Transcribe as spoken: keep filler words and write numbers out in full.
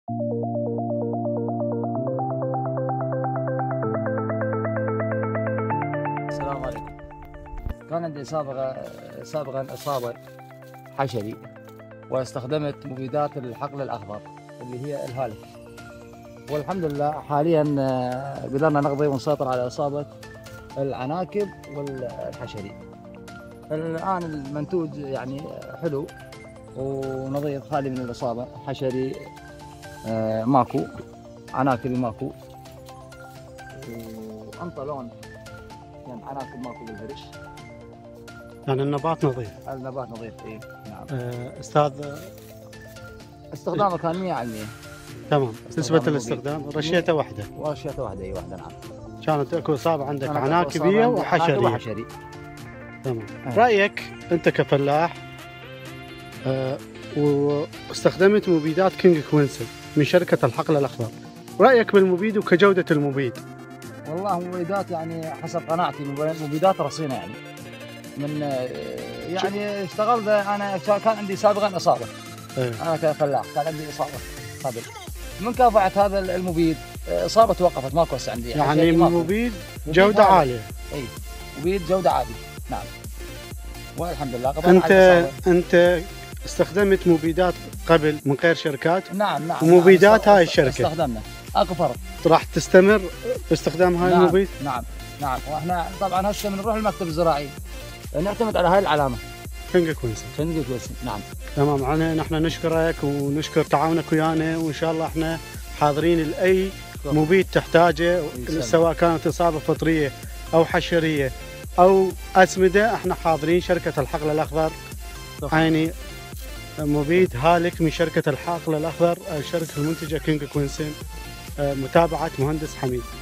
السلام عليكم. كان عندي سابقا سابقا إصابة حشري، واستخدمت مبيدات الحقل الأخضر اللي هي الهالك، والحمد لله حاليا قدرنا نقضي ونسيطر على إصابة العناكب والحشري. الآن المنتوج يعني حلو ونظيف، خالي من الإصابة. حشري ماكو، عناكبي ماكو، وأنطى لون يعني عناكب ماكو بالهرش. يعني النبات نظيف. النبات نظيف، اي نعم. أه استاذ، استخدامه كان مية على مية. تمام. نسبة الاستخدام رشيته واحدة. ورشيته واحدة، اي واحدة، نعم. كانت اكو اصابة عندك عناكبية وحشرية. وحشري. تمام. أه. رأيك انت كفلاح، أه واستخدمت مبيدات كينج كوينسن من شركة الحقل الأخضر، رأيك بالمبيد وكجودة المبيد؟ والله مبيدات يعني حسب قناعتي مبيدات رصينة، يعني من يعني اشتغلت انا، كان عندي سابقا اصابه. ايه. انا كفلاح كان عندي اصابه قبل، من كافحت هذا المبيد اصابه توقفت، ماكو هسه عندي يعني مبيد جوده عاليه. اي مبيد جوده عاليه، نعم، والحمد لله. انت انت استخدمت مبيدات قبل من غير شركات؟ نعم نعم. ومبيدات نعم. هاي الشركه استخدمنا، اكو فرق. راح تستمر باستخدام هاي نعم. المبيد؟ نعم نعم. واحنا طبعا هسه بنروح المكتب الزراعي نعتمد على هاي العلامه كينج كوينسن. كينج كوينسن، نعم. تمام. انا نحن نشكرك ونشكر تعاونك ويانا، وان شاء الله احنا حاضرين لاي مبيد تحتاجه، سواء كانت اصابه فطريه او حشريه او اسمده، احنا حاضرين. شركه الحقل الاخضر يعني مبيد هالك من شركه الحقل الاخضر، الشركه المنتجه كينج كوينسن. متابعه مهندس حميد.